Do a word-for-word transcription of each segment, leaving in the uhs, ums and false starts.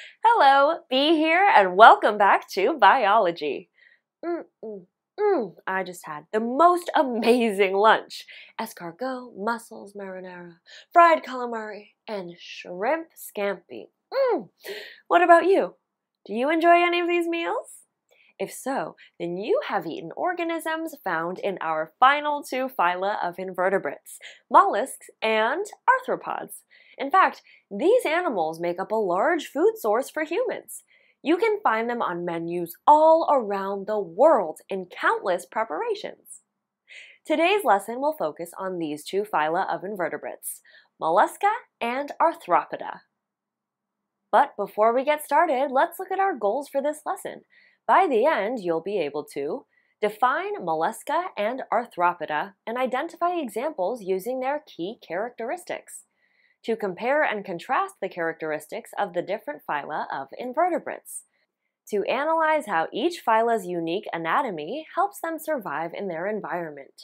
Hello, Bee here, and welcome back to Biology. Mm, mm, mm. I just had the most amazing lunch. Escargot, mussels marinara, fried calamari, and shrimp scampi. Mm. What about you? Do you enjoy any of these meals? If so, then you have eaten organisms found in our final two phyla of invertebrates, mollusks and arthropods. In fact, these animals make up a large food source for humans. You can find them on menus all around the world in countless preparations. Today's lesson will focus on these two phyla of invertebrates, mollusca and arthropoda. But before we get started, let's look at our goals for this lesson. By the end, you'll be able to define mollusca and arthropoda and identify examples using their key characteristics, to compare and contrast the characteristics of the different phyla of invertebrates, to analyze how each phyla's unique anatomy helps them survive in their environment.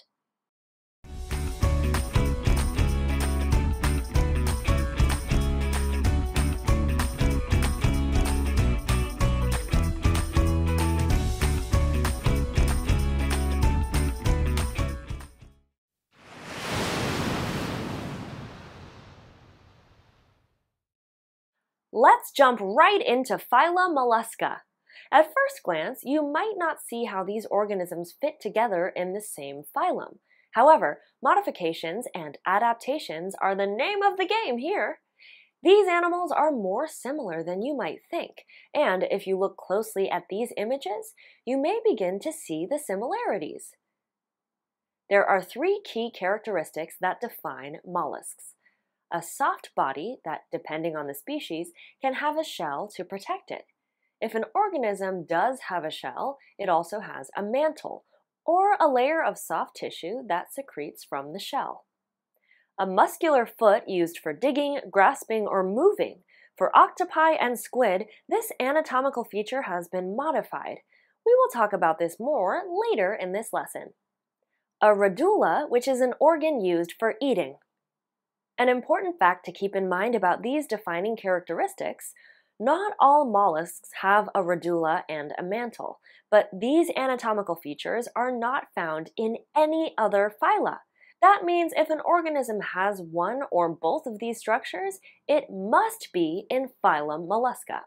Let's jump right into phyla mollusca. At first glance, you might not see how these organisms fit together in the same phylum. However, modifications and adaptations are the name of the game here. These animals are more similar than you might think, and if you look closely at these images, you may begin to see the similarities. There are three key characteristics that define mollusks. A soft body that, depending on the species, can have a shell to protect it. If an organism does have a shell, it also has a mantle, or a layer of soft tissue that secretes from the shell. A muscular foot used for digging, grasping, or moving. For octopi and squid, this anatomical feature has been modified. We will talk about this more later in this lesson. A radula, which is an organ used for eating. An important fact to keep in mind about these defining characteristics: not all mollusks have a radula and a mantle, but these anatomical features are not found in any other phyla. That means if an organism has one or both of these structures, it must be in phylum Mollusca.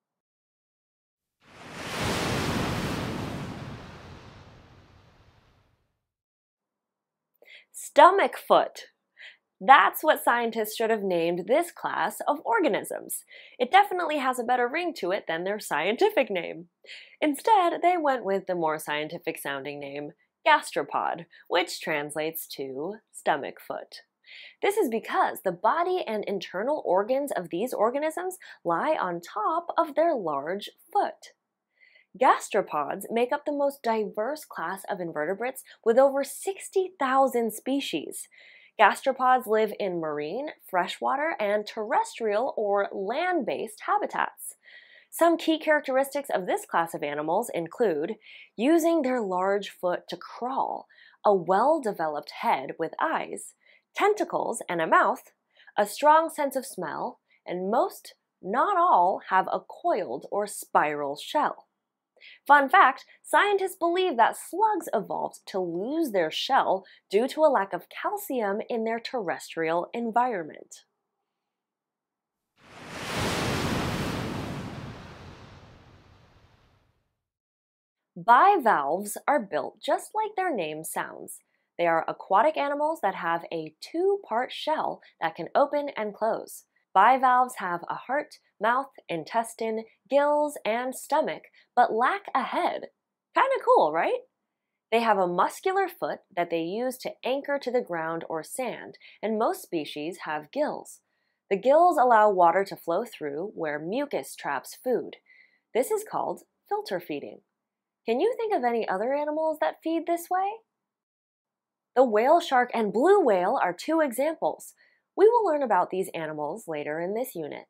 Stomach foot. That's what scientists should have named this class of organisms. It definitely has a better ring to it than their scientific name. Instead, they went with the more scientific sounding name gastropod, which translates to stomach foot. This is because the body and internal organs of these organisms lie on top of their large foot. Gastropods make up the most diverse class of invertebrates with over sixty thousand species. Gastropods live in marine, freshwater, and terrestrial or land-based habitats. Some key characteristics of this class of animals include using their large foot to crawl, a well-developed head with eyes, tentacles and a mouth, a strong sense of smell, and most, not all, have a coiled or spiral shell. Fun fact, scientists believe that slugs evolved to lose their shell due to a lack of calcium in their terrestrial environment. Bivalves are built just like their name sounds. They are aquatic animals that have a two-part shell that can open and close. Bivalves have a heart, mouth, intestine, gills, and stomach, but lack a head. Kinda cool, right? They have a muscular foot that they use to anchor to the ground or sand, and most species have gills. The gills allow water to flow through where mucus traps food. This is called filter feeding. Can you think of any other animals that feed this way? The whale shark and blue whale are two examples. We will learn about these animals later in this unit.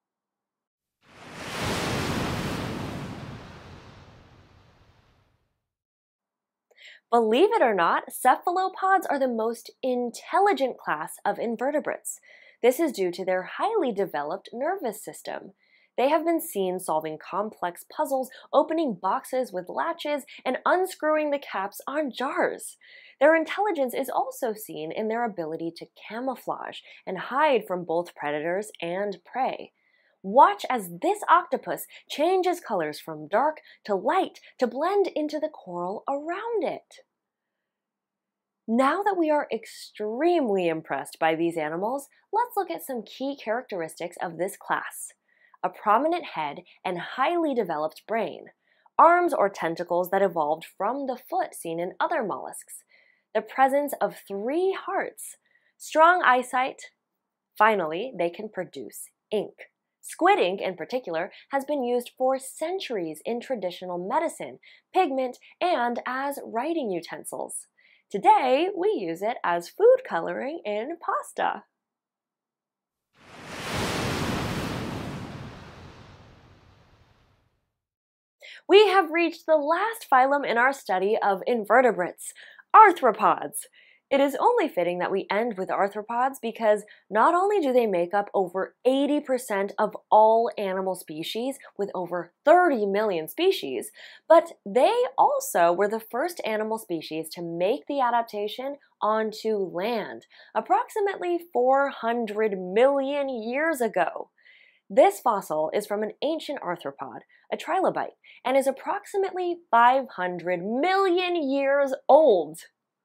Believe it or not, cephalopods are the most intelligent class of invertebrates. This is due to their highly developed nervous system. They have been seen solving complex puzzles, opening boxes with latches, and unscrewing the caps on jars. Their intelligence is also seen in their ability to camouflage and hide from both predators and prey. Watch as this octopus changes colors from dark to light to blend into the coral around it. Now that we are extremely impressed by these animals, let's look at some key characteristics of this class. A prominent head and highly developed brain. Arms or tentacles that evolved from the foot seen in other mollusks. The presence of three hearts. Strong eyesight. Finally, they can produce ink. Squid ink, in particular, has been used for centuries in traditional medicine, pigment, and as writing utensils. Today, we use it as food coloring in pasta. We have reached the last phylum in our study of invertebrates, arthropods. It is only fitting that we end with arthropods because not only do they make up over eighty percent of all animal species with over thirty million species, but they also were the first animal species to make the adaptation onto land, approximately four hundred million years ago. This fossil is from an ancient arthropod, a trilobite, and is approximately five hundred million years old.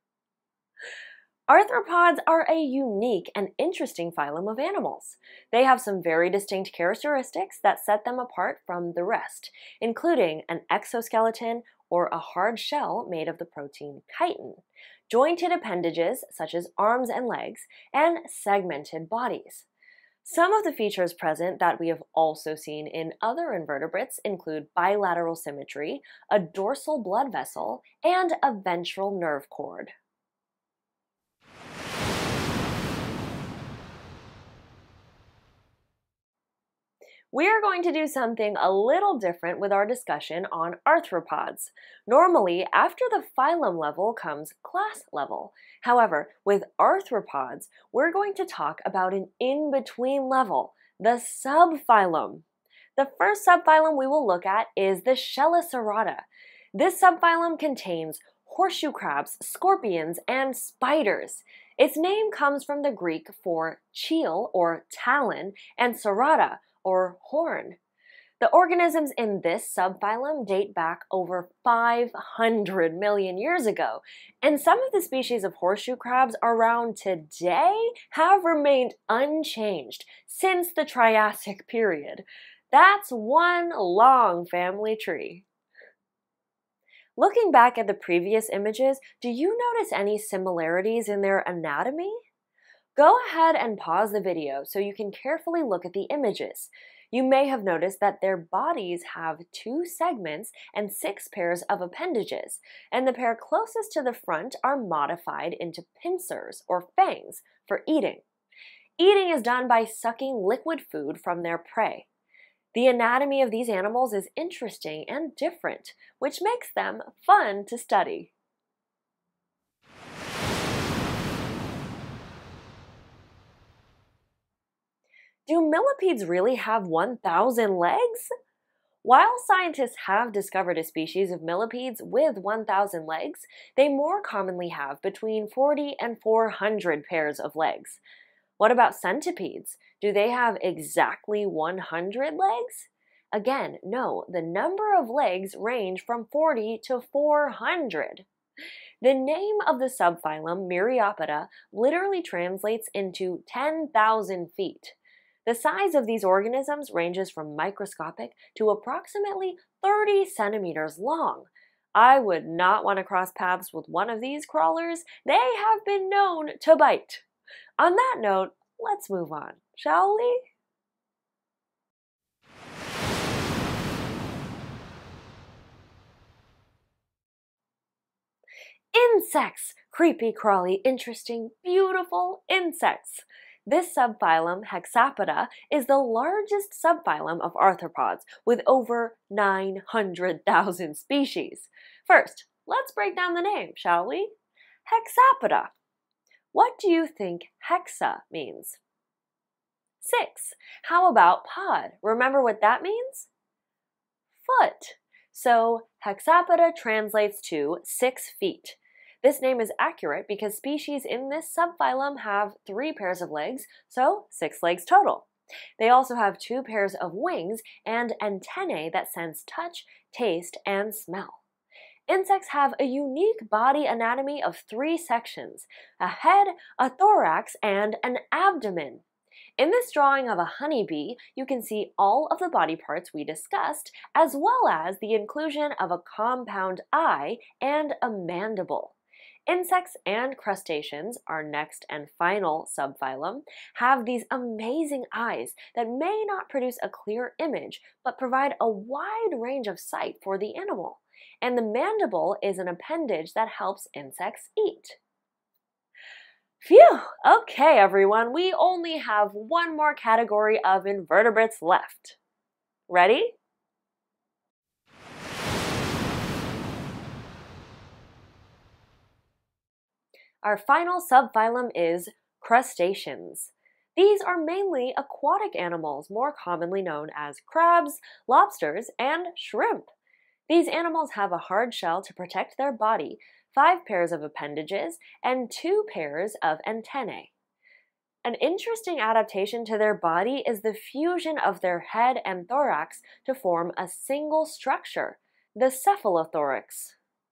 Arthropods are a unique and interesting phylum of animals. They have some very distinct characteristics that set them apart from the rest, including an exoskeleton or a hard shell made of the protein chitin, jointed appendages such as arms and legs, and segmented bodies. Some of the features present that we have also seen in other invertebrates include bilateral symmetry, a dorsal blood vessel, and a ventral nerve cord. We are going to do something a little different with our discussion on arthropods. Normally, after the phylum level comes class level. However, with arthropods, we're going to talk about an in-between level, the subphylum. The first subphylum we will look at is the Chelicerata. This subphylum contains horseshoe crabs, scorpions, and spiders. Its name comes from the Greek for cheel or talon and cerata, or horn. The organisms in this subphylum date back over five hundred million years ago, and some of the species of horseshoe crabs around today have remained unchanged since the Triassic period. That's one long family tree. Looking back at the previous images, do you notice any similarities in their anatomy? Go ahead and pause the video so you can carefully look at the images. You may have noticed that their bodies have two segments and six pairs of appendages, and the pair closest to the front are modified into pincers or fangs for eating. Eating is done by sucking liquid food from their prey. The anatomy of these animals is interesting and different, which makes them fun to study. Do millipedes really have one thousand legs? While scientists have discovered a species of millipedes with one thousand legs, they more commonly have between forty and four hundred pairs of legs. What about centipedes? Do they have exactly one hundred legs? Again, no, the number of legs range from forty to four hundred. The name of the subphylum, Myriapoda, literally translates into ten thousand feet. The size of these organisms ranges from microscopic to approximately thirty centimeters long. I would not want to cross paths with one of these crawlers. They have been known to bite. On that note, let's move on, shall we? Insects! Creepy, crawly, interesting, beautiful insects. This subphylum, Hexapoda, is the largest subphylum of arthropods with over nine hundred thousand species. First, let's break down the name, shall we? Hexapoda. What do you think hexa means? Six. How about pod? Remember what that means? Foot. So hexapeta translates to six feet. This name is accurate because species in this subphylum have three pairs of legs, so six legs total. They also have two pairs of wings and antennae that sense touch, taste, and smell. Insects have a unique body anatomy of three sections: a head, a thorax, and an abdomen. In this drawing of a honeybee, you can see all of the body parts we discussed, as well as the inclusion of a compound eye and a mandible. Insects and crustaceans, our next and final subphylum, have these amazing eyes that may not produce a clear image, but provide a wide range of sight for the animal. And the mandible is an appendage that helps insects eat. Phew! Okay, everyone, we only have one more category of invertebrates left. Ready? Our final subphylum is crustaceans. These are mainly aquatic animals, more commonly known as crabs, lobsters, and shrimp. These animals have a hard shell to protect their body, five pairs of appendages, and two pairs of antennae. An interesting adaptation to their body is the fusion of their head and thorax to form a single structure, the cephalothorax.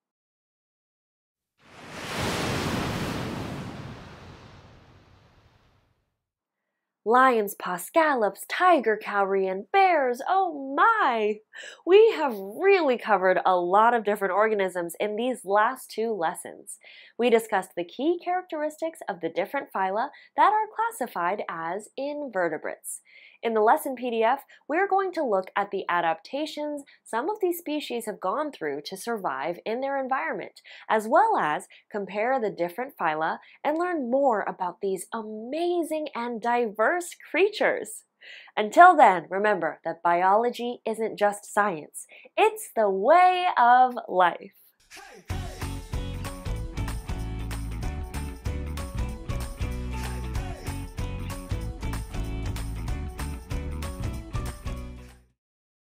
Lions, paw scallops, tiger cowrie, and bears, oh my! We have really covered a lot of different organisms in these last two lessons. We discussed the key characteristics of the different phyla that are classified as invertebrates. In the lesson P D F, we're going to look at the adaptations some of these species have gone through to survive in their environment, as well as compare the different phyla and learn more about these amazing and diverse creatures. Until then, remember that biology isn't just science, it's the way of life. Hey.